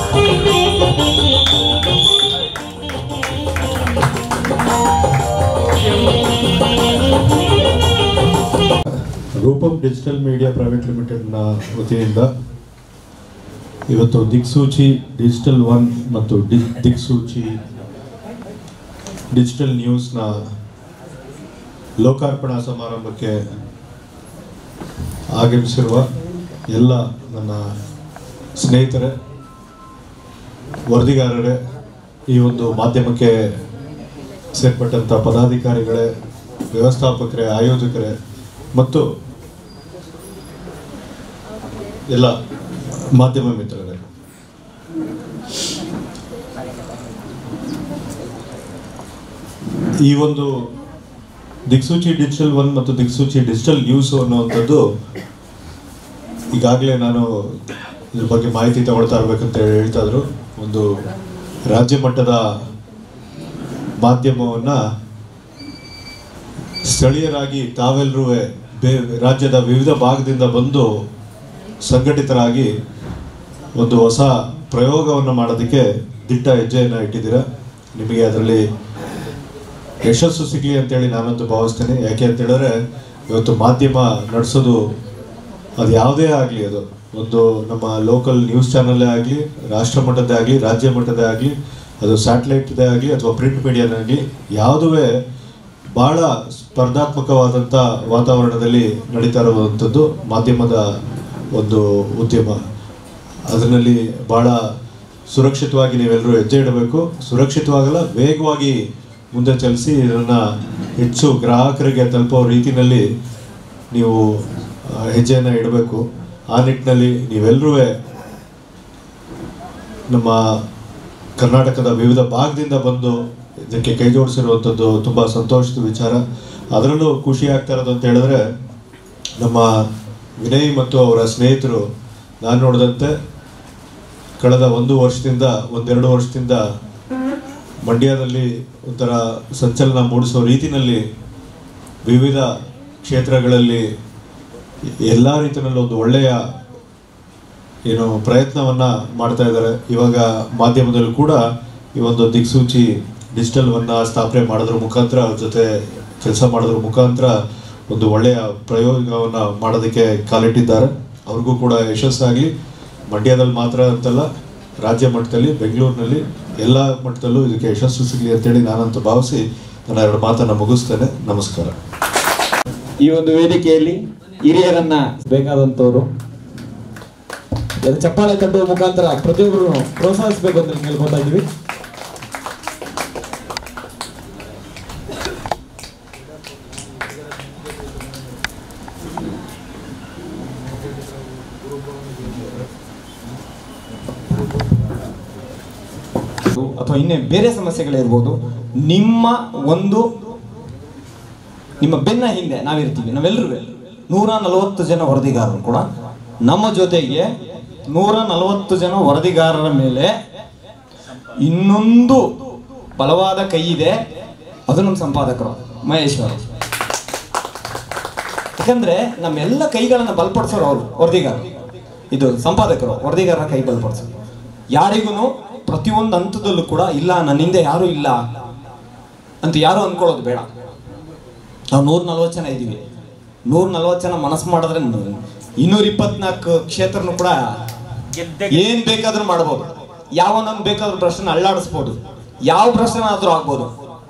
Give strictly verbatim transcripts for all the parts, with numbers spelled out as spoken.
ರೂಪಂ digital media private ಲಿಮಿಟೆಡ್ನ ವತಿಯಿಂದ ಇವತ್ತು ದಿಕ್ಸೂಚಿ ಡಿಜಿಟಲ್ ಒನ್ ಮತ್ತು ಡಿ ದಿಕ್ಸೂಚಿ ಡಿಜಿಟಲ್ ನ್ಯೂಸ್ನ ಲೋಕಾರ್ಪಣಾ ಸಮಾರಂಭಕ್ಕೆ ಆಗಮಿಸಿರುವ ಎಲ್ಲ ನನ್ನ ಸ್ನೇಹಿತರೇ, ವರದಿಗಾರರೇ, ಈ ಒಂದು ಮಾಧ್ಯಮಕ್ಕೆ ಸೇರ್ಪಟ್ಟಂಥ ಪದಾಧಿಕಾರಿಗಳೇ, ವ್ಯವಸ್ಥಾಪಕರೇ, ಆಯೋಜಕರೇ ಮತ್ತು ಎಲ್ಲ ಮಾಧ್ಯಮ ಮಿತ್ರರೇ, ಈ ಒಂದು ದಿಕ್ಸೂಚಿ ಡಿಜಿಟಲ್ ಒನ್ ಮತ್ತು ದಿಕ್ಸೂಚಿ ಡಿಜಿಟಲ್ ನ್ಯೂಸ್ ಅನ್ನುವಂಥದ್ದು ಈಗಾಗಲೇ ನಾನು ಇದ್ರ ಬಗ್ಗೆ ಮಾಹಿತಿ ತಗೊಳ್ತಾ ಇರಬೇಕಂತ ಹೇಳ್ತಾ ಇದ್ರು. ಒಂದು ರಾಜ್ಯ ಮಟ್ಟದ ಮಾಧ್ಯಮವನ್ನು ಸ್ಥಳೀಯರಾಗಿ ತಾವೆಲ್ಲರೂ ಬೇ ರಾಜ್ಯದ ವಿವಿಧ ಭಾಗದಿಂದ ಬಂದು ಸಂಘಟಿತರಾಗಿ ಒಂದು ಹೊಸ ಪ್ರಯೋಗವನ್ನು ಮಾಡೋದಕ್ಕೆ ದಿಟ್ಟ ಹೆಜ್ಜೆಯನ್ನು ಇಟ್ಟಿದ್ದೀರಾ. ನಿಮಗೆ ಅದರಲ್ಲಿ ಯಶಸ್ಸು ಸಿಗಲಿ ಅಂತೇಳಿ ನಾನಂತೂ ಭಾವಿಸ್ತೇನೆ. ಯಾಕೆ ಅಂತ ಹೇಳಿದ್ರೆ, ಇವತ್ತು ಮಾಧ್ಯಮ ನಡೆಸೋದು ಅದು ಯಾವುದೇ ಆಗಲಿ, ಅದು ಒಂದು ನಮ್ಮ ಲೋಕಲ್ ನ್ಯೂಸ್ ಚಾನಲ್ಲೇ ಆಗಲಿ, ರಾಷ್ಟ್ರ ಮಟ್ಟದ್ದೇ ಆಗಲಿ, ರಾಜ್ಯ ಮಟ್ಟದ್ದೇ ಆಗಲಿ, ಅದು ಸ್ಯಾಟಲೈಟ್ದೇ ಆಗಲಿ ಅಥವಾ ಪ್ರಿಂಟ್ ಮೀಡಿಯಾನೇ ಆಗಲಿ, ಯಾವುದೇ ಭಾಳ ಸ್ಪರ್ಧಾತ್ಮಕವಾದಂಥ ವಾತಾವರಣದಲ್ಲಿ ನಡೀತಾ ಇರುವಂಥದ್ದು ಮಾಧ್ಯಮದ ಒಂದು ಉದ್ಯಮ. ಅದರಲ್ಲಿ ಭಾಳ ಸುರಕ್ಷಿತವಾಗಿ ನೀವೆಲ್ಲರೂ ಹೆಜ್ಜೆ ಇಡಬೇಕು. ಸುರಕ್ಷಿತವಾಗಲ್ಲ, ವೇಗವಾಗಿ ಮುಂದೆ ಚಲಿಸಿ ಇದನ್ನು ಹೆಚ್ಚು ಗ್ರಾಹಕರಿಗೆ ತಲುಪೋ ರೀತಿಯಲ್ಲಿ ನೀವು ಹೆಜ್ಜೆಯನ್ನು ಇಡಬೇಕು. ಆ ನಿಟ್ಟಿನಲ್ಲಿ ನೀವೆಲ್ಲರೂ ನಮ್ಮ ಕರ್ನಾಟಕದ ವಿವಿಧ ಭಾಗದಿಂದ ಬಂದು ಇದಕ್ಕೆ ಕೈ ಜೋಡಿಸಿರುವಂಥದ್ದು ತುಂಬ ಸಂತೋಷದ ವಿಚಾರ. ಅದರಲ್ಲೂ ಖುಷಿ ಆಗ್ತಾ ಇರೋದು ಅಂತ ಹೇಳಿದ್ರೆ, ನಮ್ಮ ವಿನಯ್ ಮತ್ತು ಅವರ ಸ್ನೇಹಿತರು ನಾನು ನೋಡಿದಂತೆ ಕಳೆದ ಒಂದು ವರ್ಷದಿಂದ ಒಂದೆರಡು ವರ್ಷದಿಂದ ಮಂಡ್ಯದಲ್ಲಿ ಒಂಥರ ಸಂಚಲನ ಮೂಡಿಸೋ ರೀತಿಯಲ್ಲಿ ವಿವಿಧ ಕ್ಷೇತ್ರಗಳಲ್ಲಿ ಎಲ್ಲ ರೀತಿಯಲ್ಲಿ ಒಂದು ಒಳ್ಳೆಯ ಏನು ಪ್ರಯತ್ನವನ್ನು ಮಾಡ್ತಾ ಇದ್ದಾರೆ. ಇವಾಗ ಮಾಧ್ಯಮದಲ್ಲೂ ಕೂಡ ಈ ಒಂದು ದಿಕ್ಸೂಚಿ ಡಿಜಿಟಲ್ ಒನ್ನ ಸ್ಥಾಪನೆ ಮಾಡೋದ್ರ ಮುಖಾಂತರ, ಅವ್ರ ಜೊತೆ ಕೆಲಸ ಮಾಡೋದ್ರ ಮುಖಾಂತರ ಒಂದು ಒಳ್ಳೆಯ ಪ್ರಯೋಗವನ್ನು ಮಾಡೋದಕ್ಕೆ ಕಾಲಿಟ್ಟಿದ್ದಾರೆ. ಅವ್ರಿಗೂ ಕೂಡ ಯಶಸ್ಸಾಗಲಿ. ಮಂಡ್ಯದಲ್ಲಿ ಮಾತ್ರ ಅಂತಲ್ಲ, ರಾಜ್ಯ ಮಟ್ಟದಲ್ಲಿ, ಬೆಂಗಳೂರಿನಲ್ಲಿ ಎಲ್ಲ ಮಟ್ಟದಲ್ಲೂ ಇದಕ್ಕೆ ಯಶಸ್ಸು ಸಿಗಲಿ ಅಂತೇಳಿ ನಾನಂತೂ ಭಾವಿಸಿ ನಾನು ಎರಡು ಮಾತನ್ನು ಮುಗಿಸ್ತೇನೆ. ನಮಸ್ಕಾರ. ಈ ಒಂದು ವೇದಿಕೆಯಲ್ಲಿ ಹಿರಿಯರನ್ನ ಬೇಕಾದಂಥವ್ರು ಚಪ್ಪಾಳೆ ತಟ್ಟುವ ಮುಖಾಂತರ ಪ್ರತಿಯೊಬ್ಬರು ಪ್ರೋತ್ಸಾಹಿಸಬೇಕು ಅಂತ ಕೇಳ್ಕೊತಾ ಇದ್ದೀವಿ. ಅಥವಾ ಇನ್ನೇ ಬೇರೆ ಸಮಸ್ಯೆಗಳಿರ್ಬೋದು, ನಿಮ್ಮ ಒಂದು ನಿಮ್ಮ ಬೆನ್ನ ಹಿಂದೆ ನಾವಿರ್ತೀವಿ. ನಾವೆಲ್ಲರೂ ನೂರ ನಲವತ್ತು ಜನ ವರದಿಗಾರರು ಕೂಡ ನಮ್ಮ ಜೊತೆಗೆ ನೂರ ನಲವತ್ತು ಜನ ವರದಿಗಾರರ ಮೇಲೆ ಇನ್ನೊಂದು ಬಲವಾದ ಕೈ ಇದೆ. ಅದು ನಮ್ಮ ಸಂಪಾದಕರು ಮಹೇಶ್ವರ. ಯಾಕಂದ್ರೆ ನಮ್ಮೆಲ್ಲ ಕೈಗಳನ್ನ ಬಲಪಡಿಸೋರು ಅವರು ವರದಿಗಾರರು, ಇದು ಸಂಪಾದಕರು ವರದಿಗಾರರ ಕೈ ಬಲಪಡಿಸೋರು. ಯಾರಿಗೂ ಪ್ರತಿಯೊಂದು ಹಂತದಲ್ಲೂ ಕೂಡ ಇಲ್ಲ ನನ್ನ ಹಿಂದೆ ಯಾರು ಇಲ್ಲ ಅಂತ ಯಾರು ಅನ್ಕೊಳ್ಳೋದು ಬೇಡ. ನಾವು ನೂರ ನಲ್ವತ್ತು ಜನ ಇದ್ದೀವಿ. ನೂರ ನಲ್ವತ್ತು ಜನ ಮನಸ್ಸು ಮಾಡಿದ್ರೆ ಇನ್ನೂರ ಇಪ್ಪತ್ನಾಲ್ಕು ಕ್ಷೇತ್ರನೂ ಕೂಡ ಏನ್ ಬೇಕಾದ್ರೂ ಮಾಡ್ಬೋದು. ಯಾವನೊಂದು ಬೇಕಾದ್ರೂ ಪ್ರಶ್ನೆ ಅಳ್ಳಾಡಿಸ್ಬೋದು, ಯಾವ ಪ್ರಶ್ನೆ ಆದ್ರೂ ಆಗ್ಬೋದು.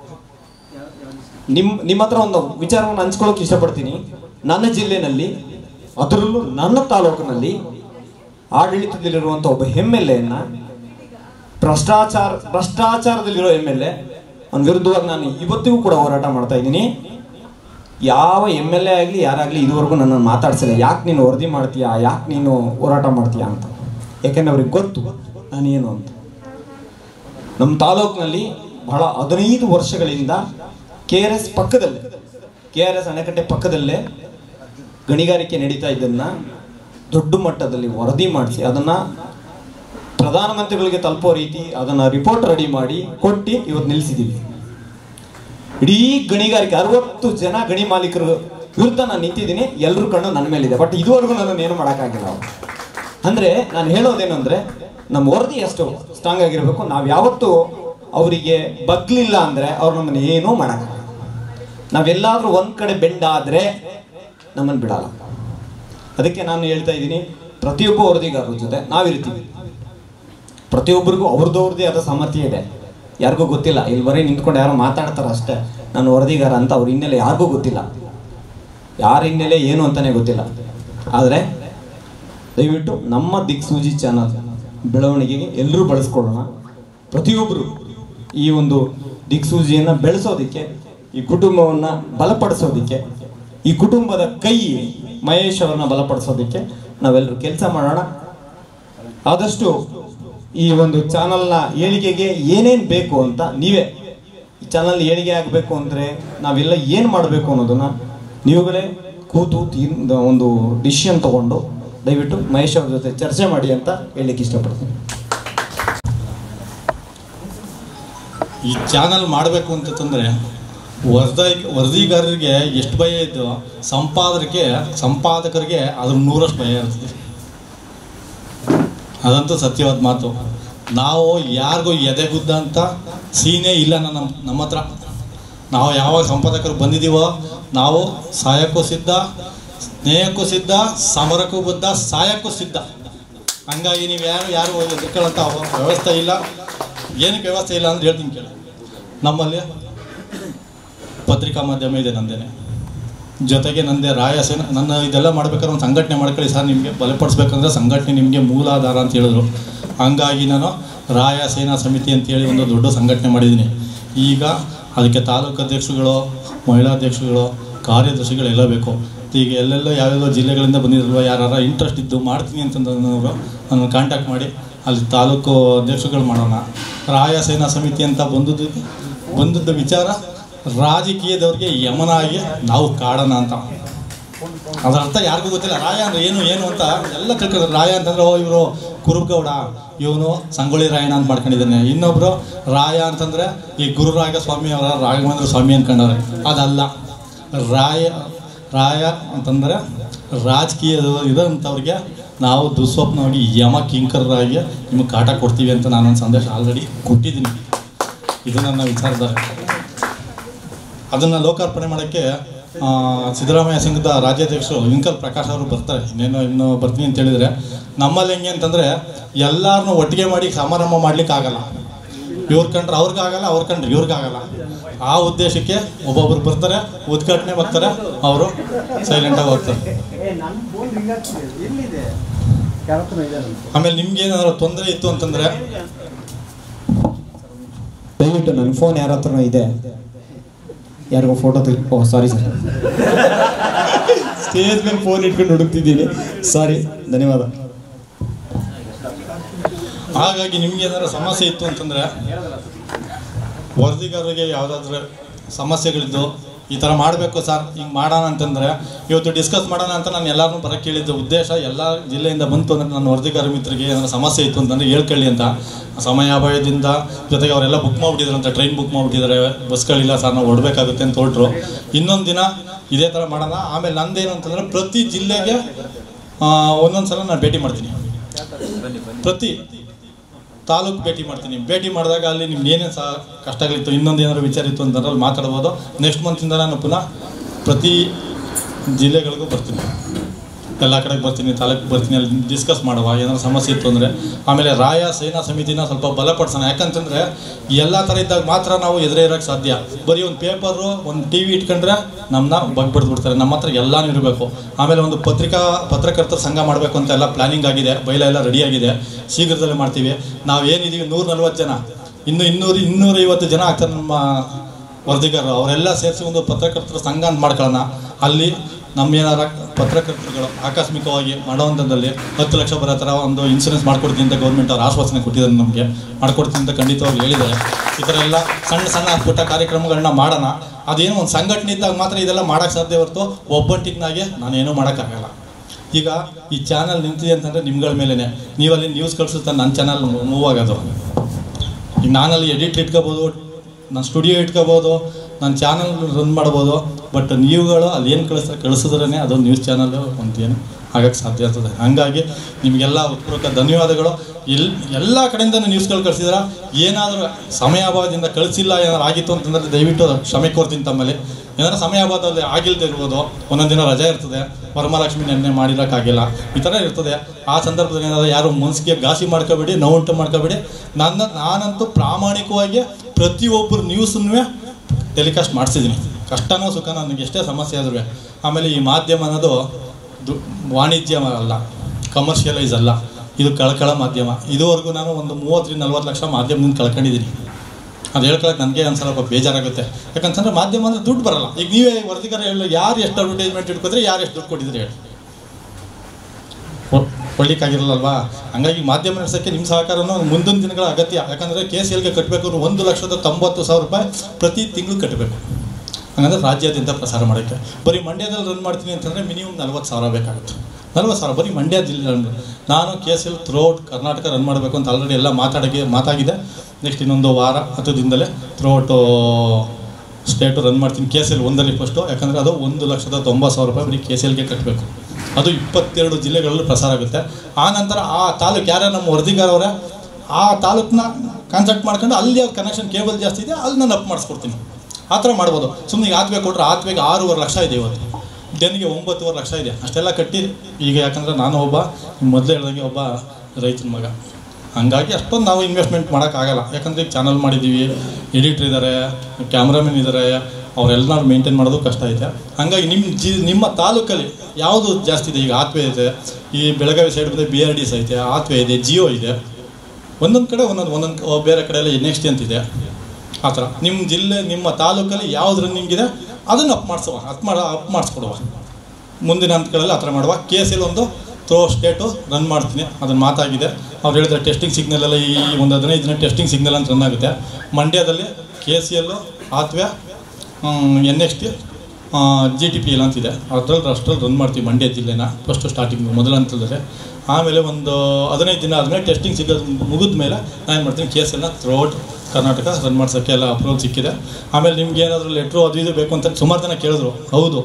ನಿಮ್ ನಿಮ್ಮ ಹತ್ರ ಒಂದು ವಿಚಾರವನ್ನು ಹಂಚ್ಕೊಳ್ಳೋಕೆ ಇಷ್ಟಪಡ್ತೀನಿ. ನನ್ನ ಜಿಲ್ಲೆನಲ್ಲಿ, ಅದರಲ್ಲೂ ನನ್ನ ತಾಲೂಕಿನಲ್ಲಿ ಆಡಳಿತದಲ್ಲಿರುವಂತ ಒಬ್ಬ ಎಮ್ ಎಲ್ ಎನ್ನ ಭ್ರಷ್ಟಾಚಾರ ಭ್ರಷ್ಟಾಚಾರದಲ್ಲಿರೋ ಎಮ್ ಎಲ್ ಎ ಅವನ ವಿರುದ್ಧವಾಗಿ ನಾನು ಇವತ್ತಿಗೂ ಕೂಡ ಹೋರಾಟ ಮಾಡ್ತಾ ಇದ್ದೀನಿ. ಯಾವ ಎಮ್ ಎಲ್ ಎ ಆಗಲಿ ಯಾರಾಗಲಿ ಇದುವರೆಗೂ ನನ್ನನ್ನು ಮಾತಾಡ್ಸಿಲ್ಲ, ಯಾಕೆ ನೀನು ವರದಿ ಮಾಡ್ತೀಯಾ, ಯಾಕೆ ನೀನು ಹೋರಾಟ ಮಾಡ್ತೀಯಾ ಅಂತ. ಯಾಕೆಂದ್ರೆ ಅವ್ರಿಗೆ ಗೊತ್ತು ನಾನೇನು ಅಂತ. ನಮ್ಮ ತಾಲೂಕಿನಲ್ಲಿ ಬಹಳ ಹದಿನೈದು ವರ್ಷಗಳಿಂದ ಕೆ ಆರ್ ಎಸ್ ಪಕ್ಕದಲ್ಲೇ ಕೆ ಆರ್ ಎಸ್ ಅಣೆಕಟ್ಟೆ ಪಕ್ಕದಲ್ಲೇ ಗಣಿಗಾರಿಕೆ ನಡೀತಾ ಇದ್ದನ್ನ ದೊಡ್ಡ ಮಟ್ಟದಲ್ಲಿ ವರದಿ ಮಾಡಿಸಿ ಅದನ್ನ ಪ್ರಧಾನಮಂತ್ರಿಗಳಿಗೆ ತಲುಪೋ ರೀತಿ ಅದನ್ನ ರಿಪೋರ್ಟ್ ರೆಡಿ ಮಾಡಿ ಕೊಟ್ಟು ಇವತ್ತು ನಿಲ್ಲಿಸಿದ್ದೀವಿ. ಇಡೀ ಗಣಿಗಾರಿಕೆ ಅರವತ್ತು ಜನ ಗಣಿ ಮಾಲೀಕರು ವಿರುದ್ಧ ನಾನು ನಿಂತಿದ್ದೀನಿ. ಎಲ್ಲರೂ ಕಣ್ಣು ನನ್ನ ಮೇಲಿದೆ. ಬಟ್ ಇದುವರೆಗೂ ನನ್ನನ್ನು ಏನು ಮಾಡೋಕ್ಕಾಗಿಲ್ಲ. ಅಂದ್ರೆ ನಾನು ಹೇಳೋದೇನು ಅಂದ್ರೆ, ನಮ್ಮ ವರದಿ ಎಷ್ಟು ಸ್ಟ್ರಾಂಗ್ ಆಗಿರಬೇಕು. ನಾವು ಯಾವತ್ತೂ ಅವರಿಗೆ ಬಗ್ಲಿಲ್ಲ ಅಂದರೆ ಅವ್ರು ನಮ್ಮನ್ನು ಏನೂ ಮಾಡೋಕ್ಕಾಗಲ್ಲ. ನಾವೆಲ್ಲಾದರೂ ಒಂದು ಕಡೆ ಬೆಂಡಾದರೆ ನಮ್ಮನ್ನು ಬಿಡಲ್ಲ. ಅದಕ್ಕೆ ನಾನು ಹೇಳ್ತಾ ಇದ್ದೀನಿ, ಪ್ರತಿಯೊಬ್ಬ ವರದಿಗಾರರ ಜೊತೆ ನಾವಿರ್ತೀವಿ. ಪ್ರತಿಯೊಬ್ಬರಿಗೂ ಅವ್ರದ್ದವ್ರದ್ದೇ ಆದ ಸಾಮರ್ಥ್ಯ ಇದೆ. ಯಾರಿಗೂ ಗೊತ್ತಿಲ್ಲ, ಇಲ್ಲಿ ಬರೀ ನಿಂತ್ಕೊಂಡು ಯಾರೋ ಮಾತಾಡ್ತಾರೆ ಅಷ್ಟೇ ನಾನು ವರದಿಗಾರ ಅಂತ. ಅವ್ರ ಹಿನ್ನೆಲೆ ಯಾರಿಗೂ ಗೊತ್ತಿಲ್ಲ, ಯಾರ ಹಿನ್ನೆಲೆ ಏನು ಅಂತಲೇ ಗೊತ್ತಿಲ್ಲ. ಆದರೆ ದಯವಿಟ್ಟು ನಮ್ಮ ದಿಕ್ಸೂಚಿ ಚಾನಲ್ ಬೆಳವಣಿಗೆಗೆ ಎಲ್ಲರೂ ಬಳಸ್ಕೊಳ್ಳೋಣ. ಪ್ರತಿಯೊಬ್ಬರು ಈ ಒಂದು ದಿಕ್ಸೂಚಿಯನ್ನು ಬೆಳೆಸೋದಕ್ಕೆ, ಈ ಕುಟುಂಬವನ್ನು ಬಲಪಡಿಸೋದಕ್ಕೆ, ಈ ಕುಟುಂಬದ ಕೈ ಮಹೇಶ್ ಅವ್ರನ್ನ ಬಲಪಡಿಸೋದಕ್ಕೆ ನಾವೆಲ್ಲರೂ ಕೆಲಸ ಮಾಡೋಣ. ಆದಷ್ಟು ಈ ಒಂದು ಚಾನಲ್ನ ಏಳಿಗೆಗೆ ಏನೇನು ಬೇಕು ಅಂತ ನೀವೇ, ಈ ಚಾನಲ್ ಏಳಿಗೆ ಆಗಬೇಕು ಅಂದರೆ ನಾವೆಲ್ಲ ಏನು ಮಾಡಬೇಕು ಅನ್ನೋದನ್ನು ನೀವುಗಳೇ ಕೂತು ತೀರ್ ಒಂದು ಡಿಸಿಷನ್ ತಗೊಂಡು ದಯವಿಟ್ಟು ಮಹೇಶ್ ಅವ್ರ ಜೊತೆ ಚರ್ಚೆ ಮಾಡಿ ಅಂತ ಹೇಳಲಿಕ್ಕೆ ಇಷ್ಟಪಡ್ತೀನಿ. ಈ ಚಾನಲ್ ಮಾಡಬೇಕು ಅಂತಂದರೆ ವರದಿ ವರದಿಗಾರರಿಗೆ ಎಷ್ಟು ಭಯ ಇದ್ದು ಸಂಪಾದಕರಿಗೆ ಸಂಪಾದಕರಿಗೆ ಅದ್ರ ನೂರಷ್ಟು ಭಯ ಇರ್ತದೆ. ಅದಂತೂ ಸತ್ಯವಾದ ಮಾತು. ನಾವು ಯಾರಿಗೂ ಎದೆಗುದ್ದ ಅಂತ ಸೀನೇ ಇಲ್ಲ ನಮ್ಮ ನಮ್ಮ ಹತ್ರ. ನಾವು ಯಾವಾಗ ಸಂಪಾದಕರು ಬಂದಿದ್ದೀವೋ ನಾವು ಸಾಯಕ್ಕೂ ಸಿದ್ಧ, ಸ್ನೇಹಕ್ಕೂ ಸಿದ್ಧ, ಸಮರಕ್ಕೂ ಬದ್ಧ, ಸಾಯಕ್ಕೂ ಸಿದ್ಧ. ಹಂಗಾಗಿ ನೀವು ಯಾರು ಯಾರು ಎದುರ್ಕೊಳ್ಳೋಂಥ ವ್ಯವಸ್ಥೆ ಇಲ್ಲ. ಏನಕ್ಕೆ ವ್ಯವಸ್ಥೆ ಇಲ್ಲ ಅಂದ್ರೆ ಹೇಳ್ತೀನಿ ಕೇಳಿ. ನಮ್ಮಲ್ಲಿ ಪತ್ರಿಕಾ ಮಾಧ್ಯಮ ಇದೆ ನಂದೇನೆ, ಜೊತೆಗೆ ನಂದೇ ರಾಯಸೇನ. ನನ್ನ ಇದೆಲ್ಲ ಮಾಡ್ಬೇಕಾದ್ರೆ ಒಂದು ಸಂಘಟನೆ ಮಾಡ್ಕೊಳ್ಳಿ ಸರ್, ನಿಮಗೆ ಬಲಪಡಿಸ್ಬೇಕಂದ್ರೆ ಸಂಘಟನೆ ನಿಮಗೆ ಮೂಲಾಧಾರ ಅಂತ ಹೇಳಿದ್ರು. ಹಂಗಾಗಿ ನಾನು ರಾಯ ಸೇನಾ ಸಮಿತಿ ಅಂತೇಳಿ ಒಂದು ದೊಡ್ಡ ಸಂಘಟನೆ ಮಾಡಿದ್ದೀನಿ. ಈಗ ಅದಕ್ಕೆ ತಾಲೂಕು ಅಧ್ಯಕ್ಷರುಗಳು, ಮಹಿಳಾಧ್ಯಕ್ಷರುಗಳು, ಕಾರ್ಯದರ್ಶಿಗಳೆಲ್ಲ ಬೇಕು. ಈಗ ಎಲ್ಲೆಲ್ಲ ಯಾವ್ಯಾವ ಜಿಲ್ಲೆಗಳಿಂದ ಬಂದಿರಲ್ವ, ಯಾರು ಇಂಟ್ರೆಸ್ಟ್ ಇದ್ದು ಮಾಡ್ತೀನಿ ಅಂತಂದವರು ನನ್ನ ಕಾಂಟ್ಯಾಕ್ಟ್ ಮಾಡಿ ಅಲ್ಲಿ ತಾಲೂಕು ಅಧ್ಯಕ್ಷರುಗಳು ಮಾಡೋಣ. ರಾಯ ಸೇನಾ ಸಮಿತಿ ಅಂತ ಬಂದದ್ದು ಬಂದದ್ದು ವಿಚಾರ ರಾಜಕೀಯದವ್ರಿಗೆ ಯಮನಾಗಿ ನಾವು ಕಾಡೋಣ ಅಂತ. ಅದರ ಅರ್ಥ ಯಾರಿಗೂ ಗೊತ್ತಿಲ್ಲ. ರಾಯ ಅಂದರೆ ಏನು ಏನು ಅಂತ ಎಲ್ಲ ತಿಳ್ಕೊಂಡ್ರೆ. ರಾಯ ಅಂತಂದ್ರೆ ಓ ಇವರು ಕುರುಬಗೌಡ, ಇವನು ಸಂಗೊಳ್ಳಿ ರಾಯಣ್ಣ ಅಂತ ಮಾಡ್ಕೊಂಡಿದ್ದಾನೆ. ಇನ್ನೊಬ್ಬರು ರಾಯ ಅಂತಂದರೆ ಈ ಗುರುರಾಯ ಸ್ವಾಮಿ ಅವರ ರಾಘವೇಂದ್ರ ಸ್ವಾಮಿ ಅಂದ್ಕೊಂಡವ್ರೆ. ಅದಲ್ಲ. ರಾಯ ರಾಯ ಅಂತಂದರೆ ರಾಜಕೀಯದ ಇದಂಥವ್ರಿಗೆ ನಾವು ದುಸ್ವಪ್ನವಾಗಿ ಯಮ ಕಿಂಕರರಾಗಿ ನಿಮಗೆ ಕಾಟ ಕೊಡ್ತೀವಿ ಅಂತ ನಾನೊಂದು ಸಂದೇಶ ಆಲ್ರೆಡಿ ಕೊಟ್ಟಿದ್ದೀನಿ. ಇದು ನನ್ನ ವಿಚಾರಧಾರೆ. ಅದನ್ನು ಲೋಕಾರ್ಪಣೆ ಮಾಡೋಕ್ಕೆ ಸಿದ್ದರಾಮಯ್ಯ ಸಂಘದ ರಾಜ್ಯಾಧ್ಯಕ್ಷರು ವಿಂಕಲ್ ಪ್ರಕಾಶ್ ಅವರು ಬರ್ತಾರೆ. ಇನ್ನೇನು ಇನ್ನೂ ಬರ್ತೀನಿ ಅಂತ ಹೇಳಿದರೆ, ನಮ್ಮಲ್ಲಿ ಹೆಂಗೆ ಅಂತಂದರೆ ಎಲ್ಲರನ್ನೂ ಒಟ್ಟಿಗೆ ಮಾಡಿ ಸಮಾರಂಭ ಮಾಡ್ಲಿಕ್ಕೆ ಆಗಲ್ಲ. ಇವ್ರ ಕಂಡ್ರೆ ಅವ್ರಿಗಾಗಲ್ಲ, ಅವ್ರ ಕಂಡ್ರೆ ಇವ್ರಿಗಾಗಲ್ಲ. ಆ ಉದ್ದೇಶಕ್ಕೆ ಒಬ್ಬೊಬ್ರು ಬರ್ತಾರೆ, ಉದ್ಘಾಟನೆ ಬರ್ತಾರೆ, ಅವರು ಸೈಲೆಂಟಾಗಿ ಹೋಗ್ತಾರೆ. ಆಮೇಲೆ ನಿಮ್ಗೇನಾದ್ರು ತೊಂದರೆ ಇತ್ತು ಅಂತಂದರೆ ದಯವಿಟ್ಟು ನನ್ನ ಫೋನ್ ಯಾರ ಹತ್ರನೂ ಇದೆ, ಯಾರಿಗೋ ಫೋಟೋ ತೆಗಿ. ಓ ಸಾರಿ ಸರ್, ಸ್ಟೇಜ್ ಮೇಲೆ ಫೋನ್ ಇಟ್ಕೊಂಡು ಹುಡುಕ್ತಿದ್ದೀನಿ, ಸಾರಿ, ಧನ್ಯವಾದ. ಹಾಗಾಗಿ ನಿಮ್ಗೆ ಏನಾದ್ರು ಸಮಸ್ಯೆ ಇತ್ತು ಅಂತಂದರೆ, ವರದಿಗಾರರಿಗೆ ಯಾವುದಾದ್ರೂ ಸಮಸ್ಯೆಗಳಿದ್ದು ಈ ಥರ ಮಾಡಬೇಕು ಸರ್, ಹಿಂಗೆ ಮಾಡೋಣ ಅಂತಂದರೆ ಇವತ್ತು ಡಿಸ್ಕಸ್ ಮಾಡೋಣ ಅಂತ ನಾನು ಎಲ್ಲರನ್ನೂ ಬರೋಕ್ಕೆ ಕೇಳಿದ್ದ ಉದ್ದೇಶ, ಎಲ್ಲ ಜಿಲ್ಲೆಯಿಂದ ಬಂತು ಅಂದರೆ ನನ್ನ ವರದಿಗಾರ ಮಿತ್ರರಿಗೆ ಏನಾದ್ರು ಸಮಸ್ಯೆ ಇತ್ತು ಅಂತಂದರೆ ಹೇಳ್ಕೊಳ್ಳಿ ಅಂತ. ಸಮಯಾಭಾವದಿಂದ ಜೊತೆಗೆ ಅವರೆಲ್ಲ ಬುಕ್ ಮಾಡಿಬಿಟ್ಟಿದ್ರು ಅಂತ, ಟ್ರೈನ್ ಬುಕ್ ಮಾಡಿಬಿಟ್ಟಿದ್ದಾರೆ, ಬಸ್ಗಳಿಲ್ಲ ಸರ್ ನಾವು ಹೊರಡಬೇಕಾಗುತ್ತೆ ಅಂತ ಹೊರಟ್ರು. ಇನ್ನೊಂದು ದಿನ ಇದೇ ಥರ ಮಾಡೋಣ. ಆಮೇಲೆ ನಂದೇನು ಅಂತಂದರೆ ಪ್ರತಿ ಜಿಲ್ಲೆಗೆ ಒಂದೊಂದು ಸಲ ನಾನು ಭೇಟಿ ಮಾಡ್ತೀನಿ, ಪ್ರತಿ ತಾಲೂಕು ಭೇಟಿ ಮಾಡ್ತೀನಿ. ಭೇಟಿ ಮಾಡಿದಾಗ ಅಲ್ಲಿ ನಿಮ್ಗೆ ಏನೇನು ಸಹ ಕಷ್ಟಗಳಿತ್ತು, ಇನ್ನೊಂದು ಏನಾದ್ರು ವಿಚಾರ ಇತ್ತು ಅಂತಂದ್ರೆ ಅಲ್ಲಿ ಮಾತಾಡ್ಬೋದು. ನೆಕ್ಸ್ಟ್ ಮಂತಿಂದ ನಾನು ಪುನಃ ಪ್ರತಿ ಜಿಲ್ಲೆಗಳಿಗೂ ಬರ್ತೀನಿ, ಎಲ್ಲ ಕಡೆಗೆ ಬರ್ತೀನಿ, ತಾಲೂಕು ಬರ್ತೀನಿ, ಅಲ್ಲಿ ಡಿಸ್ಕಸ್ ಮಾಡುವ ಏನಾದ್ರು ಸಮಸ್ಯೆ ಇತ್ತು ಅಂದರೆ. ಆಮೇಲೆ ರಾಯ ಸೇನಾ ಸಮಿತಿನ ಸ್ವಲ್ಪ ಬಲಪಡಿಸೋಣ. ಯಾಕಂತಂದರೆ ಎಲ್ಲ ಥರ ಇದ್ದಾಗ ಮಾತ್ರ ನಾವು ಎದುರೇ ಇರೋಕ್ಕೆ ಸಾಧ್ಯ. ಬರೀ ಒಂದು ಪೇಪರು, ಒಂದು ಟಿ ವಿ ಇಟ್ಕೊಂಡ್ರೆ ನಮ್ಮನ್ನ ಬಗ್ಬಿಡ್ದು ಬಿಡ್ತಾರೆ. ನಮ್ಮ ಹತ್ರ ಎಲ್ಲನೂ ಇರಬೇಕು. ಆಮೇಲೆ ಒಂದು ಪತ್ರಿಕಾ ಪತ್ರಕರ್ತರ ಸಂಘ ಮಾಡಬೇಕು ಅಂತ ಎಲ್ಲ ಪ್ಲ್ಯಾನಿಂಗ್ ಆಗಿದೆ, ಬೈಲ ಎಲ್ಲ ರೆಡಿಯಾಗಿದೆ, ಶೀಘ್ರದಲ್ಲೇ ಮಾಡ್ತೀವಿ. ನಾವು ಏನಿದ್ದೀವಿ ನೂರ ನಲ್ವತ್ತು ಜನ, ಇನ್ನು ಇನ್ನೂರು ಇನ್ನೂರೈವತ್ತು ಜನ ಆಗ್ತಾರೆ ನಮ್ಮ ವರದಿಗಾರರು. ಅವರೆಲ್ಲ ಸೇರಿಸಿ ಒಂದು ಪತ್ರಕರ್ತರ ಸಂಘ ಅಂತ ಮಾಡ್ಕೊಳ್ಳೋಣ. ಅಲ್ಲಿ ನಮ್ಮ ಏನಾರ ಪತ್ರಕರ್ತರುಗಳು ಆಕಸ್ಮಿಕವಾಗಿ ಮಾಡೋವಂಥದ್ದಲ್ಲಿ ಹತ್ತು ಲಕ್ಷ ಬರೋ ಥರ ಒಂದು ಇನ್ಸೂರೆನ್ಸ್ ಮಾಡ್ಕೊಡ್ತೀನಿ ಅಂತ ಗೌರ್ಮೆಂಟ್ ಅವ್ರು ಆಶ್ವಾಸನೆ ಕೊಟ್ಟಿದ್ದಾರೆ, ನಮಗೆ ಮಾಡ್ಕೊಡ್ತೀನಿ ಅಂತ ಖಂಡಿತವಾಗಿ ಹೇಳಿದ್ದಾರೆ. ಈ ಥರ ಎಲ್ಲ ಸಣ್ಣ ಸಣ್ಣ ಪುಟ್ಟ ಕಾರ್ಯಕ್ರಮಗಳನ್ನ ಮಾಡೋಣ. ಅದೇನು ಒಂದು ಸಂಘಟನೆ ಇದ್ದಾಗ ಮಾತ್ರ ಇದೆಲ್ಲ ಮಾಡೋಕ್ಕೆ ಸಾಧ್ಯ ಹೊರತು ಒಬ್ಬಟ್ಟಿನಾಗೆ ನಾನೇನೂ ಮಾಡೋಕ್ಕಾಗಲ್ಲ. ಈಗ ಈ ಚಾನಲ್ ನಿಂತಿದೆ ಅಂತಂದರೆ ನಿಮ್ಗಳ ಮೇಲೇ, ನೀವಲ್ಲಿ ನ್ಯೂಸ್ ಕಳಿಸುತ್ತಾ ನನ್ನ ಚಾನಲ್ ಮೂವ್ ಆಗೋದು. ಈಗ ನಾನಲ್ಲಿ ಎಡಿಟ್ ಇಟ್ಕೋಬೋದು, ನಾನು ಸ್ಟುಡಿಯೋ ಇಟ್ಕೋಬೋದು, ನಾನು ಚಾನಲ್ ರನ್ ಮಾಡ್ಬೋದು. ಬಟ್ ನೀವುಗಳು ಅಲ್ಲಿ ಏನು ಕಳಿಸ್ತಾರೆ ಕಳಿಸಿದ್ರೇ ಅದೊಂದು ನ್ಯೂಸ್ ಚಾನಲ್ ಒಂದೇನು ಆಗಕ್ಕೆ ಸಾಧ್ಯ ಆಗ್ತದೆ. ಹಾಗಾಗಿ ನಿಮಗೆಲ್ಲ ಉತ್ಪೂರ್ವಕ ಧನ್ಯವಾದಗಳು. ಎಲ್ ಎಲ್ಲ ಕಡೆಯಿಂದನೂ ನ್ಯೂಸ್ಗಳು ಕಳಿಸಿದ್ರ, ಏನಾದರೂ ಸಮಯಾಭಾವದಿಂದ ಕಳಿಸಿಲ್ಲ ಏನಾದ್ರು ಆಗಿತ್ತು ಅಂತಂದರೆ ದಯವಿಟ್ಟು ಕ್ಷಮೆ ಕೋರ್ತೀನಿ ತಮ್ಮಲ್ಲಿ. ಏನಾದ್ರು ಸಮಯಾಭಾವದಲ್ಲಿ ಆಗಿಲ್ಲದೆ ಇರ್ಬೋದು, ಒಂದೊಂದು ದಿನ ರಜೆ ಇರ್ತದೆ, ವರಮಹಾಲಕ್ಷ್ಮಿ ನೆನ್ನೆ ಮಾಡಿರೋಕ್ಕಾಗಿಲ್ಲ, ಈ ಥರ ಇರ್ತದೆ. ಆ ಸಂದರ್ಭದಲ್ಲಿ ಏನಾದರೂ ಯಾರು ಮನಸ್ಸಿಗೆ ಘಾಸಿ ಮಾಡ್ಕೋಬೇಡಿ, ನೋವುಂಟು ಮಾಡ್ಕೋಬೇಡಿ. ನನ್ನ ನಾನಂತೂ ಪ್ರಾಮಾಣಿಕವಾಗಿ ಪ್ರತಿಯೊಬ್ಬರು ನ್ಯೂಸನ್ನೂ ಟೆಲಿಕಾಸ್ಟ್ ಮಾಡಿಸಿದ್ದೀನಿ, ಕಷ್ಟನೋ ಸುಖನೋ ನನಗೆ ಎಷ್ಟೇ ಸಮಸ್ಯೆ ಆದ್ರೂ. ಆಮೇಲೆ ಈ ಮಾಧ್ಯಮ ಅನ್ನೋದು ದು ವಾಣಿಜ್ಯ ಅಲ್ಲ, ಕಮರ್ಷಿಯಲೈಸ್ ಅಲ್ಲ, ಇದು ಕಳ್ಕಳ ಮಾಧ್ಯಮ. ಇದುವರೆಗೂ ನಾನು ಒಂದು ಮೂವತ್ತರಿಂದ ನಲ್ವತ್ತು ಲಕ್ಷ ಮಾಧ್ಯಮದಿಂದ ಕಳ್ಕೊಂಡಿದ್ದೀನಿ. ಅದು ಹೇಳ್ಕೊಳಕ್ಕೆ ನನಗೆ ಒಂದು ಸ್ವಲ್ಪ ಬೇಜಾರಾಗುತ್ತೆ. ಯಾಕಂತಂದರೆ ಮಾಧ್ಯಮ ಅಂದರೆ ದುಡ್ಡು ಬರಲ್ಲ. ಈಗ ನೀವೇ ವರದಿಗಾರ ಹೇಳಿ, ಯಾರು ಎಷ್ಟು ಅಡ್ವರ್ಟೈಸ್ಮೆಂಟ್ ಇಟ್ಕೋದ್ರೆ ಯಾರು ಎಷ್ಟು ದುಡ್ಡು ಕೊಟ್ಟಿದ್ರೆ ಹೇಳಿ, ಕೊಡ್ಲಿಕ್ಕಾಗಿರಲ್ಲಲ್ವಾ? ಹಂಗಾಗಿ ಮಾಧ್ಯಮ ನಡೆಸೋಕ್ಕೆ ನಿಮ್ಮ ಸಹಕಾರನೂ ಮುಂದಿನ ದಿನಗಳ ಅಗತ್ಯ. ಯಾಕಂದರೆ ಕೆ ಸಿ ಎಲ್ಗೆ ಕಟ್ಟಬೇಕು ಅಂದ್ರೆ ಒಂದು ಲಕ್ಷದ ತೊಂಬತ್ತು ಸಾವಿರ ರೂಪಾಯಿ ಪ್ರತಿ ತಿಂಗಳು ಕಟ್ಟಬೇಕು. ಹಂಗಂದ್ರೆ ರಾಜ್ಯಾದ್ಯಂತ ಪ್ರಸಾರ ಮಾಡೋಕ್ಕೆ ಬರೀ ಮಂಡ್ಯದಲ್ಲಿ ರನ್ ಮಾಡ್ತೀನಿ ಅಂತಂದರೆ ಮಿನಿಮಮ್ ನಲ್ವತ್ತು ಸಾವಿರ ಬೇಕಾಗುತ್ತೆ. ನಲ್ವತ್ತು ಸಾವಿರ ಬರೀ ಮಂಡ್ಯ ಜಿಲ್ಲೆ. ನಾನು K C L throughout Karnataka run ಮಾಡಬೇಕು ಅಂತ ಆಲ್ರೆಡಿ ಎಲ್ಲ ಮಾತಾಡೋಕ್ಕೆ ಮಾತಾಗಿದೆ. ನೆಕ್ಸ್ಟ್ ಇನ್ನೊಂದು ವಾರ ಹತ್ತು ದಿನದಲ್ಲೇ ಥ್ರೂಔಟು ಸ್ಟೇಟು ರನ್ ಮಾಡ್ತೀನಿ ಕೆ ಸಿ ಎಲ್ ಒಂದರಲ್ಲಿ ಫಸ್ಟು. ಯಾಕಂದರೆ ಅದು ಒಂದು ಲಕ್ಷದ ತೊಂಬತ್ತು ಸಾವಿರ ರೂಪಾಯಿ ಬರೀ ಕೆ ಸಿ ಎಲ್ಗೆ ಕಟ್ಟಬೇಕು. ಅದು ಇಪ್ಪತ್ತೆರಡು ಜಿಲ್ಲೆಗಳಲ್ಲಿ ಪ್ರಸಾರ ಆಗುತ್ತೆ. ಆ ನಂತರ ಆ ತಾಲೂಕು ಯಾರೇ ನಮ್ಮ ವರದಿಗಾರವರೇ ಆ ತಾಲೂಕನ್ನ ಕಾನ್ಸಲ್ಟ್ ಮಾಡ್ಕೊಂಡು ಅಲ್ಲಿ ಅವ್ರ ಕನೆಕ್ಷನ್ ಕೇಬಲ್ ಜಾಸ್ತಿ ಇದೆ, ಅಲ್ಲಿ ನಾನು ಅಪ್ ಮಾಡಿಸ್ಕೊಡ್ತೀನಿ. ಆ ಥರ ಮಾಡ್ಬೋದು. ಸುಮ್ಮನೆ ಈಗ ಆತ್ವೆ ಕೊಟ್ಟರೆ ಆತ್ವೆಗೆ ಆರೂವರೆ ಲಕ್ಷ ಇದೆ ಇವತ್ತು, ಡೆನ್ಗೆ ಒಂಬತ್ತುವರೆ ಲಕ್ಷ ಇದೆ. ಅಷ್ಟೆಲ್ಲ ಕಟ್ಟಿ ಈಗ ಯಾಕಂದರೆ ನಾನು ಒಬ್ಬ ಮೊದಲೇ ಹೇಳ್ದಂಗೆ ಒಬ್ಬ ರೈತನ ಮಗ, ಹಂಗಾಗಿ ಅಷ್ಟೊಂದು ನಾವು ಇನ್ವೆಸ್ಟ್ಮೆಂಟ್ ಮಾಡೋಕ್ಕಾಗಲ್ಲ. ಯಾಕಂದರೆ ಈಗ ಚಾನಲ್ ಮಾಡಿದ್ದೀವಿ, ಎಡಿಟ್ರ್ ಇದ್ದಾರೆ, ಕ್ಯಾಮ್ರಾಮನ್ ಇದ್ದಾರೆ, ಅವರೆಲ್ಲರೂ ಮೇಂಟೈನ್ ಮಾಡೋದು ಕಷ್ಟ ಐತೆ. ಹಾಗಾಗಿ ನಿಮ್ಮ ಜಿ ನಿಮ್ಮ ತಾಲೂಕಲ್ಲಿ ಯಾವುದು ಜಾಸ್ತಿ ಇದೆ? ಈಗ ಆತ್ವೆ ಇದೆ, ಈ ಬೆಳಗಾವಿ ಸೈಡ್ ಬಂದರೆ ಬಿ ಆರ್ ಡಿ ಸಿ ಐತೆ, ಆತ್ವೆ ಇದೆ, ಜಿಯೋ ಇದೆ. ಒಂದೊಂದು ಕಡೆ ಒಂದೊಂದು ಒಂದೊಂದು ಬೇರೆ ಕಡೆ ಎಲ್ಲ ನೆಕ್ಸ್ಟ್ ಅಂತಿದೆ. ಆ ಥರ ನಿಮ್ಮ ಜಿಲ್ಲೆ ನಿಮ್ಮ ತಾಲೂಕಲ್ಲಿ ಯಾವ್ದು ರನ್ನಿಂಗ್ ಇದೆ ಅದನ್ನು ಅಪ್ ಮಾಡಿಸುವ, ಅಪ್ ಮಾಡ ಅಪ್ ಮಾಡಿಸ್ಕೊಡುವ. ಮುಂದಿನ ಹಂತಗಳಲ್ಲಿ ಆ ಥರ ಮಾಡುವ. ಕೆ ಸಿ ಎಲ್ ಒಂದು ಥ್ರೋ ಸ್ಟೇಟು ರನ್ ಮಾಡ್ತೀನಿ, ಅದನ್ನು ಮಾತಾಗಿದೆ. ಅವ್ರು ಹೇಳಿದ್ರೆ ಟೆಸ್ಟಿಂಗ್ ಸಿಗ್ನಲೆಲ್ಲ ಈ ಒಂದು ಹದಿನೈದು ದಿನ ಟೆಸ್ಟಿಂಗ್ ಸಿಗ್ನಲ್ ಅಂತ ರನ್ ಆಗುತ್ತೆ. ಮಂಡ್ಯದಲ್ಲಿ ಕೆ ಸಿ ಎಲ್ಲು, ಆತ್ವೆ, N X T, G T P L ಅಂತಿದೆ, ಅದ್ರಲ್ಲಿ ಅಷ್ಟರಲ್ಲಿ ರನ್ ಮಾಡ್ತೀವಿ ಮಂಡ್ಯ ಜಿಲ್ಲೆನ ಫಸ್ಟು ಸ್ಟಾರ್ಟಿಂಗ್ ಮೊದಲ ಹಂತದಲ್ಲಿ. ಆಮೇಲೆ ಒಂದು ಹದಿನೈದು ದಿನ ಆದಮೇಲೆ ಟೆಸ್ಟಿಂಗ್ ಸಿಗೋದು ಮುಗಿದ ಮೇಲೆ ನಾನು ಏನು ಮಾಡ್ತೀನಿ ಕೆ ಸಿ ಎಲ್ನ ಥ್ರೂಔಟ್ ಕರ್ನಾಟಕ ರನ್ ಮಾಡ್ಸೋಕ್ಕೆ ಎಲ್ಲ ಅಪ್ರೂವಲ್ ಸಿಕ್ಕಿದೆ. ಆಮೇಲೆ ನಿಮ್ಗೆ ಏನಾದರೂ ಲೆಟ್ರು ಅದು ಇದು ಬೇಕು ಅಂತ ಸುಮಾರು ಜನ ಕೇಳಿದ್ರು. ಹೌದು,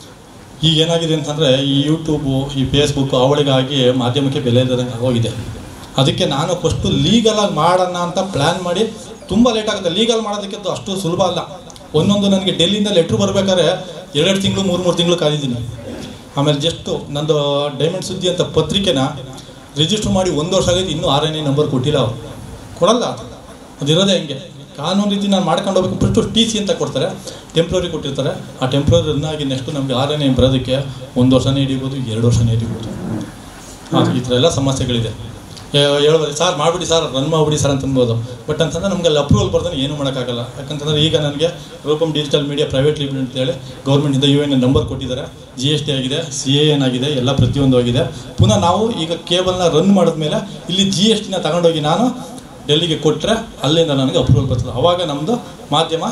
ಈಗ ಏನಾಗಿದೆ ಅಂತಂದರೆ ಈ ಯೂಟ್ಯೂಬು, ಈ ಫೇಸ್ಬುಕ್ಕು ಅವಳಿಗಾಗಿ ಮಾಧ್ಯಮಕ್ಕೆ ಬೆಲೆ ಇಲ್ಲದಂಗೆ ಹೋಗಿದೆ. ಅದಕ್ಕೆ ನಾನು ಫಸ್ಟು ಲೀಗಲಾಗಿ ಮಾಡೋಣ ಅಂತ ಪ್ಲ್ಯಾನ್ ಮಾಡಿ, ತುಂಬ ಲೇಟ್ ಆಗುತ್ತೆ ಲೀಗಲ್ ಮಾಡೋದಕ್ಕೆ, ಅಷ್ಟು ಸುಲಭ ಅಲ್ಲ. ಒಂದೊಂದು ನನಗೆ ಡೆಲ್ಲಿಯಿಂದ ಲೆಟ್ರು ಬರಬೇಕಾದ್ರೆ ಎರಡು ತಿಂಗಳು ಮೂರು ಮೂರು ತಿಂಗಳು ಕಾದಿದ್ದೀನಿ. ಆಮೇಲೆ ಜಸ್ಟು ನಂದು ಡೈಮಂಡ್ ಸುದ್ದಿ ಅಂತ ಪತ್ರಿಕೆನ ರಿಜಿಸ್ಟರ್ ಮಾಡಿ ಒಂದು ವರ್ಷ ಆಗೈತೆ, ಇನ್ನೂ ಆರ್ ಎನ್ ಐ ನಂಬರ್ ಕೊಟ್ಟಿಲ್ಲ. ಅವರು ಕೊಡಲ್ಲ, ಅದಿರೋದೇ ಹಂಗೆ ಕಾನೂನು ರೀತಿ ನಾನು ಮಾಡ್ಕೊಂಡು ಹೋಗ್ಬೇಕು. ಫಸ್ಟು ಟಿ ಸಿ ಅಂತ ಕೊಡ್ತಾರೆ, ಟೆಂಪ್ರರಿ ಕೊಟ್ಟಿರ್ತಾರೆ. ಆ ಟೆಂಪ್ರರಿ ರನ್ ಆಗಿ ನೆಕ್ಸ್ಟು ನಮಗೆ ಆರ್ ಎನ್ ಐ ಬರೋದಕ್ಕೆ ಒಂದು ವರ್ಷನೇ ಹಿಡಿಬೋದು, ಎರಡು ವರ್ಷನೇ ಹಿಡಿಬೋದು. ಅದು ಈ ಥರ ಎಲ್ಲ ಸಮಸ್ಯೆಗಳಿದೆ. ಹೇಳ್ಬೋದು ಸರ್ ಮಾಡಿಬಿಡಿ ಸರ್, ರನ್ ಮಾಡಿಬಿಡಿ ಸರ್ ಅಂತ ಅನ್ಬೋದು. ಬಟ್ ಅಂತಂದರೆ ನಮಗೆ ಅಲ್ಲಿ ಅಪ್ರೂವಲ್ ಬರ್ತಾನೆ ಏನೂ ಮಾಡೋಕ್ಕಾಗಲ್ಲ. ಯಾಕಂತಂದರೆ ಈಗ ನನಗೆ Roopam digital media private limited ಅಂತೇಳಿ ಗೌರ್ಮೆಂಟಿಂದ ಯು ಎನ್ ನಂಬರ್ ಕೊಟ್ಟಿದ್ದಾರೆ, ಜಿ ಎಸ್ ಟಿ ಆಗಿದೆ, ಸಿ ಎ ಎನ್ ಆಗಿದೆ, ಎಲ್ಲ ಪ್ರತಿಯೊಂದು ಆಗಿದೆ. ಪುನಃ ನಾವು ಈಗ ಕೇಬಲ್ನ ರನ್ ಮಾಡಿದ್ಮೇಲೆ ಇಲ್ಲಿ ಜಿ ಎಸ್ ಟಿನ ತಗೊಂಡೋಗಿ ನಾನು ಡೆಲ್ಲಿಗೆ ಕೊಟ್ಟರೆ ಅಲ್ಲಿಂದ ನನಗೆ ಅಪ್ರೂವಲ್ ಬರ್ತದೆ. ಆವಾಗ ನಮ್ಮದು ಮಾಧ್ಯಮ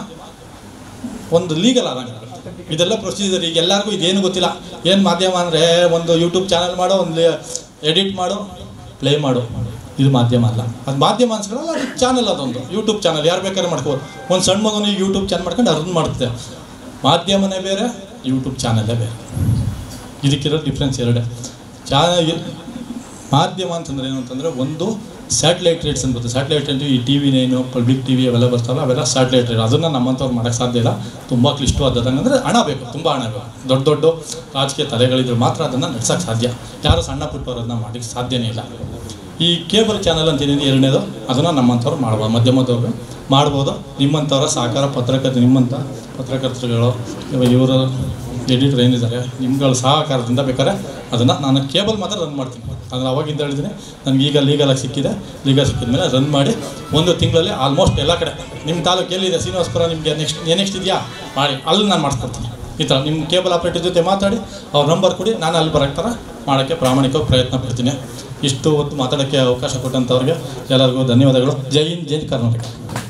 ಒಂದು ಲೀಗಲ್ ಆದಂಗೆ. ಇದೆಲ್ಲ ಪ್ರೊಸೀಜರ್ ಈಗ ಎಲ್ಲರಿಗೂ ಇದೇನು ಗೊತ್ತಿಲ್ಲ. ಏನು ಮಾಧ್ಯಮ ಅಂದರೆ ಒಂದು ಯೂಟ್ಯೂಬ್ ಚಾನಲ್ ಮಾಡೋ, ಒಂದು ಎಡಿಟ್ ಮಾಡು, ಪ್ಲೇ ಮಾಡು, ಇದು ಮಾಧ್ಯಮ ಅಲ್ಲ. ಅದು ಮಾಧ್ಯಮ ಅನ್ಸ್ಕೊಳ್ಳಲ್ಲ, ಅದು ಚಾನಲ್, ಅದೊಂದು ಯೂಟ್ಯೂಬ್ ಚಾನಲ್ ಯಾರು ಬೇಕಾದ್ರೆ ಮಾಡ್ಕೋಬೋದು. ಒಂದು ಸಣ್ಣ ಮಗನು ಯೂಟ್ಯೂಬ್ ಚಾನಲ್ ಮಾಡ್ಕೊಂಡು ರನ್ ಮಾಡುತ್ತೆ. ಮಾಧ್ಯಮನೇ ಬೇರೆ, ಯೂಟ್ಯೂಬ್ ಚಾನಲ್ಲೇ ಬೇರೆ. ಇದಕ್ಕಿರೋ ಡಿಫ್ರೆನ್ಸ್ ಎರಡೇ. ಚಾನಲ್ ಮಾಧ್ಯಮ ಅಂತಂದರೆ ಏನು ಅಂತಂದರೆ ಒಂದು ಸ್ಯಾಟಲೈಟ್ ರೇಟ್ಸ್ ಅಂತ ಬರ್ತದೆ. ಸ್ಯಾಟಲೈಟ್ ರೇಟ್ ಈ T V nine, public T V ಅವೆಲ್ಲ ಬರ್ತಾವಲ್ಲ, ಅವೆಲ್ಲ ಸ್ಯಾಟಲೈಟ್ ರೇಟ್. ಅದನ್ನು ನಮ್ಮಂಥವ್ರು ಮಾಡೋಕ್ಕೆ ಸಾಧ್ಯ ಇಲ್ಲ, ತುಂಬ ಕ್ಲಿಷ್ಟವಾದದಂಗೆ. ಅಂದರೆ ಹಣ ಬೇಕು, ತುಂಬ ಹಣ ಬೇಕು. ದೊಡ್ಡ ದೊಡ್ಡ ರಾಜಕೀಯ ತಲೆಗಳಿದ್ರೆ ಮಾತ್ರ ಅದನ್ನು ನಡೆಸೋಕ್ಕೆ ಸಾಧ್ಯ. ಯಾರು ಸಣ್ಣ ಪುಟ್ಟವ್ರು ಅದನ್ನ ಮಾಡೋಕ್ಕೆ ಸಾಧ್ಯನೇ ಇಲ್ಲ. ಈ ಕೇಬಲ್ ಚಾನಲ್ ಅಂತೇನಿದೆ ಎರಡನೇದು, ಅದನ್ನು ನಮ್ಮಂಥವ್ರು ಮಾಡ್ಬೋದು, ಮಧ್ಯಮದವ್ರು ಮಾಡ್ಬೋದು. ನಿಮ್ಮಂಥವ್ರ ಸಹಕಾರ, ಪತ್ರಕರ್ತ ನಿಮ್ಮಂಥ ಪತ್ರಕರ್ತರುಗಳು, ಇವರು ಎಡಿಟರ್ ಏನಿದ್ದಾರೆ, ನಿಮ್ಗಳ ಸಹಕಾರದಿಂದ ಬೇಕಾದ್ರೆ ಅದನ್ನು ನಾನು ಕೇಬಲ್ ಮಾತ್ರ ರನ್ ಮಾಡ್ತೀನಿ. ಅದನ್ನು ಅವಾಗಿಂದ ಹೇಳಿದ್ದೀನಿ. ನನಗೆ ಈಗ ಲೀಗಲಾಗಿ ಸಿಕ್ಕಿದೆ. ಲೀಗಲ್ ಸಿಕ್ಕಿದ ಮೇಲೆ ರನ್ ಮಾಡಿ ಒಂದು ತಿಂಗಳಲ್ಲಿ ಆಲ್ಮೋಸ್ಟ್ ಎಲ್ಲ ಕಡೆ ನಿಮ್ಮ ತಾಲೂಕು ಎಲ್ಲಿದೆ ಶ್ರೀನಿವಾಸಪುರ, ನಿಮಗೆ ನೆಕ್ಸ್ಟ್ ನೆಕ್ಸ್ಟ್ ಇದೆಯಾ ಮಾಡಿ, ಅಲ್ಲಿ ನಾನು ಮಾಡಿಸ್ಕೊಡ್ತೀನಿ. ಈ ಥರ ನಿಮ್ಮ ಕೇಬಲ್ ಆಪ್ರೇಟರ್ ಜೊತೆ ಮಾತಾಡಿ ಅವ್ರ ನಂಬರ್ ಕೊಡಿ, ನಾನು ಅಲ್ಲಿ ಬರೋಕ್ಕೆ ಥರ ಮಾಡೋಕ್ಕೆ ಪ್ರಾಮಾಣಿಕವಾಗಿ ಪ್ರಯತ್ನ ಪಡ್ತೀನಿ. ಇಷ್ಟು ಹೊತ್ತು ಮಾತಾಡೋಕ್ಕೆ ಅವಕಾಶ ಕೊಟ್ಟಂಥವ್ರಿಗೆ ಎಲ್ಲರಿಗೂ ಧನ್ಯವಾದಗಳು. ಜೈ ಹಿಂದ್, ಜೈ ಕರ್ನಾಟಕ.